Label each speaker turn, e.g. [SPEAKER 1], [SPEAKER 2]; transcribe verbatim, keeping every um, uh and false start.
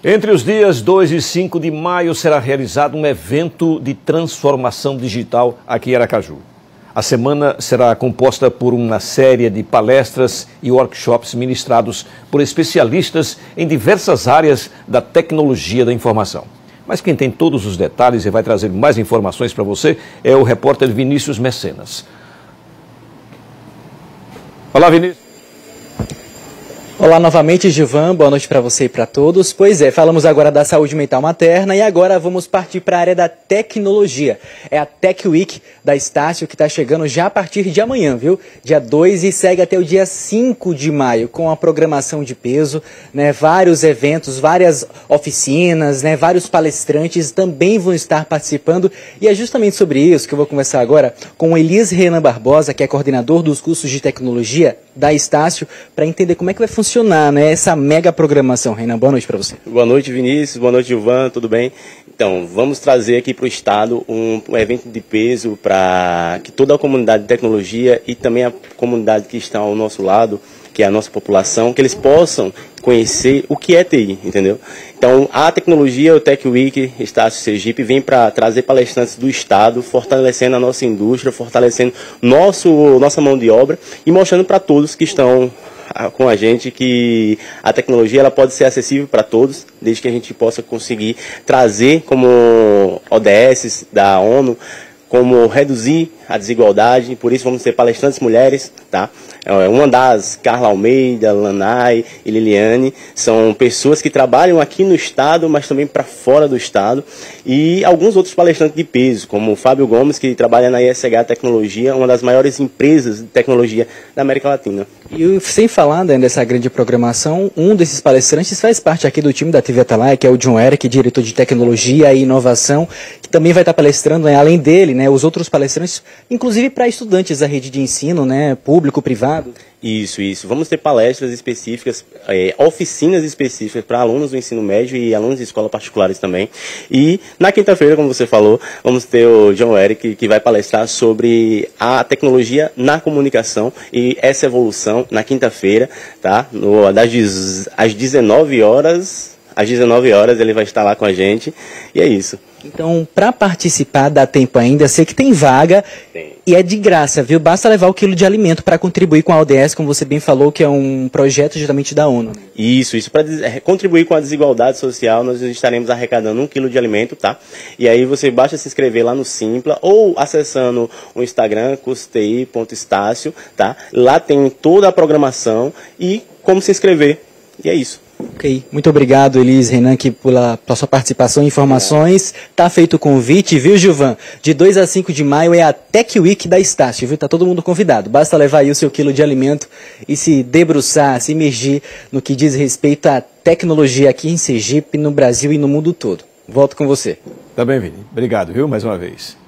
[SPEAKER 1] Entre os dias dois e cinco de maio será realizado um evento de transformação digital aqui em Aracaju. A semana será composta por uma série de palestras e workshops ministrados por especialistas em diversas áreas da tecnologia da informação. Mas quem tem todos os detalhes e vai trazer mais informações para você é o repórter Vinícius Mecenas. Olá, Vinícius.
[SPEAKER 2] Olá novamente, Gilvan, boa noite para você e para todos. Pois é, falamos agora da saúde mental materna e agora vamos partir para a área da tecnologia. É a Tech Week da Estácio que está chegando já a partir de amanhã, viu? Dia dois e segue até o dia cinco de maio com a programação de peso, né? Vários eventos, várias oficinas, né? Vários palestrantes também vão estar participando e é justamente sobre isso que eu vou conversar agora com o Elis Renan Barbosa, que é coordenador dos cursos de tecnologia da Estácio, para entender como é que vai funcionar, né, essa mega programação. Renan, boa noite para você.
[SPEAKER 3] Boa noite, Vinícius. Boa noite, Gilvan. Tudo bem? Então, vamos trazer aqui para o Estado um, um evento de peso para que toda a comunidade de tecnologia e também a comunidade que está ao nosso lado, que é a nossa população, que eles possam conhecer o que é T I, entendeu? Então, a tecnologia, o Tech Week Estácio Sergipe, vem para trazer palestrantes do Estado, fortalecendo a nossa indústria, fortalecendo nosso, nossa mão de obra e mostrando para todos que estão com a gente que a tecnologia ela pode ser acessível para todos, desde que a gente possa conseguir trazer como O D S da ONU, como reduzir a desigualdade. Por isso vamos ter palestrantes mulheres, tá? Uma das, Carla Almeida, Lanai e Liliane, são pessoas que trabalham aqui no Estado, mas também para fora do Estado. E alguns outros palestrantes de peso, como o Fábio Gomes, que trabalha na I S H Tecnologia, uma das maiores empresas de tecnologia da América Latina.
[SPEAKER 2] E sem falar, né, dessa grande programação, um desses palestrantes faz parte aqui do time da T V Atalaia, que é o John Eric, diretor de tecnologia e inovação, que também vai estar palestrando, né, além dele, né, os outros palestrantes, inclusive para estudantes da rede de ensino, né, público, privado.
[SPEAKER 3] Isso, isso. Vamos ter palestras específicas, é, oficinas específicas para alunos do ensino médio e alunos de escolas particulares também. E na quinta-feira, como você falou, vamos ter o John Eric, que vai palestrar sobre a tecnologia na comunicação e essa evolução na quinta-feira, tá? No, das, às dezenove horas, às dezenove horas ele vai estar lá com a gente e é isso.
[SPEAKER 2] Então, para participar, dá tempo ainda, sei que tem vaga tem. E é de graça, viu? Basta levar o quilo de alimento para contribuir com a O D S, como você bem falou, que é um projeto justamente da ONU.
[SPEAKER 3] Isso, isso. Para contribuir com a desigualdade social, nós estaremos arrecadando um quilo de alimento, tá? E aí você basta se inscrever lá no Simpla ou acessando o Instagram, custei ponto estácio, tá? Lá tem toda a programação e como se inscrever. E é isso.
[SPEAKER 2] Ok, muito obrigado, Elis Renan, aqui pela, pela sua participação e informações. Tá feito o convite, viu, Gilvan? De dois a cinco de maio é a Tech Week da Estácio, viu? Tá todo mundo convidado. Basta levar aí o seu quilo de alimento e se debruçar, se imergir no que diz respeito à tecnologia aqui em Sergipe, no Brasil e no mundo todo. Volto com você.
[SPEAKER 1] Tá bem, Vini. Obrigado, viu, mais uma vez.